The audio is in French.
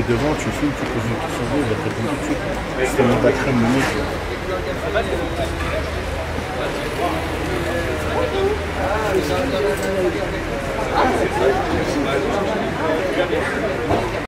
est devant, tu filmes, tu poses une question, il va te répondre tout de suite. C'est tellement batterie minute. Ah,